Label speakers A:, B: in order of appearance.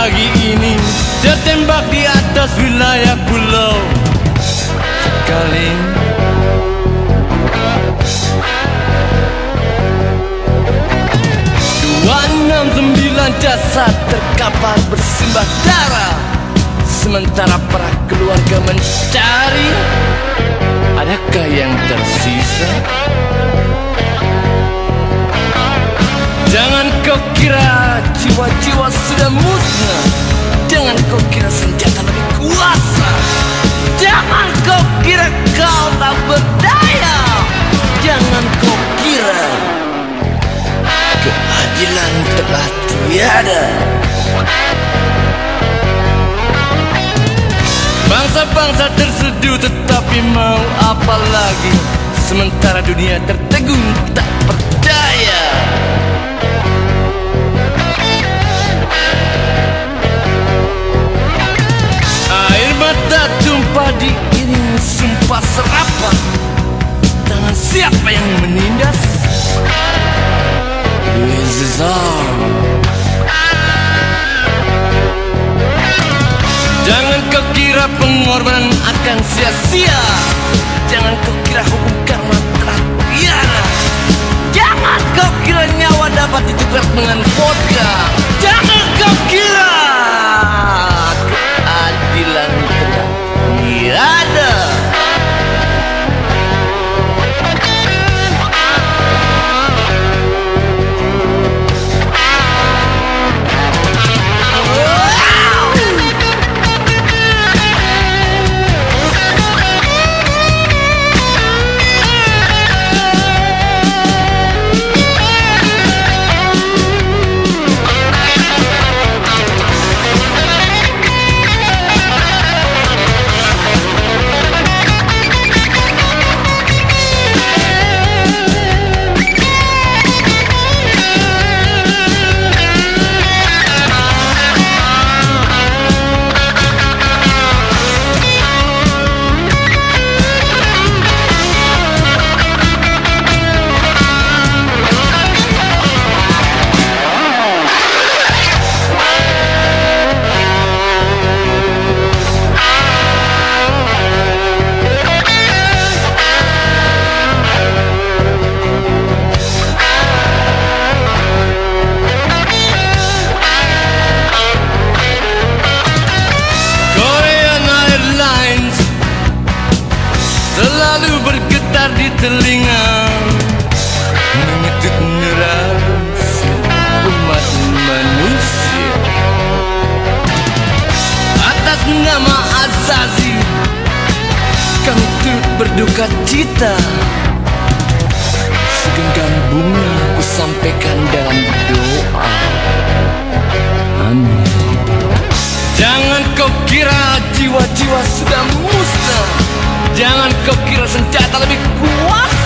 A: pagi ini dia tembak di atas wilayah pulau sekali. 269 jasad terkapar bersimbah darah, sementara para keluarga mencari adakah yang tersisa. Jangan kau kira jiwa-jiwa sudah musnah, jangan kau kira senjata lebih kuasa, jangan kau kira kau tak berdaya, jangan kau kira keadilan telah tiada. Bangsa-bangsa terseduh tetapi mau apa lagi, sementara dunia tertegun tak percaya. Air mata tumpah diiring sumpah serapah, tangan siapa yang menindas? This is all. Jangan kau kira pengorbanan akan sia-sia, jangan kau kira hukum karma telah tiada, jangan kau kira nyawa dapat ditukar dengan vodka, jangan kau kira keadilan telah tiada. Selalu bergetar di telinga, mengetuk nerasi umat manusia. Atas nama Azazi kami turut berduka cita, segenggam bunga ku sampaikan dalam doa. Amin. Jangan kau kira jiwa-jiwa sudah musnah, jangan kau kira senjata lebih kuat,